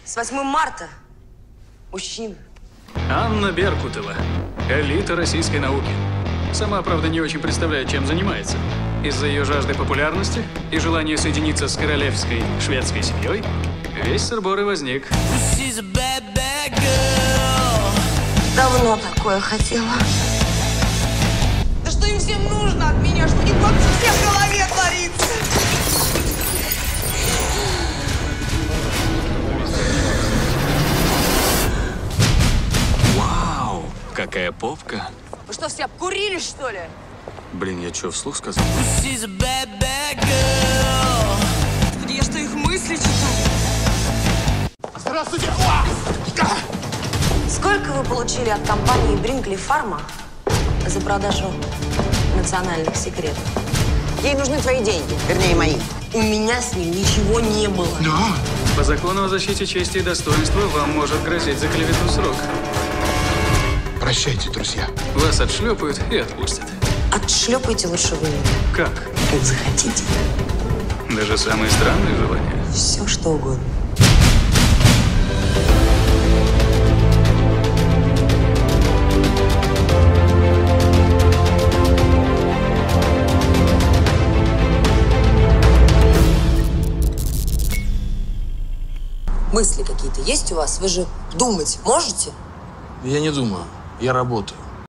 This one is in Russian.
С 8 марта. Мужчина. Анна Беркутова. Элита российской науки. Сама, правда, не очень представляет, чем занимается. Из-за ее жажды популярности и желания соединиться с королевской шведской семьей весь сыр-бор и возник. Давно такое хотела. Да что им всем нужно от меня? Что не вообще всем в голове творится? Вау, какая попка. Вы что, все обкурились, что ли? Блин, я что, вслух сказал? Господи, я что, их мысли читаю? Здравствуйте! Сколько вы получили от компании Брингли Фарма за продажу национальных секретов? Ей нужны твои деньги, вернее, мои. У меня с ней ничего не было. По закону о защите чести и достоинства вам может грозить за клевету срок. Прощайте, друзья. Вас отшлепают и отпустят. Отшлепайте лучше вы меня, Как? как захотите. Даже самые странные желания. Все, что угодно. Мысли какие-то есть у вас? Вы же думать можете? Я не думаю, я работаю.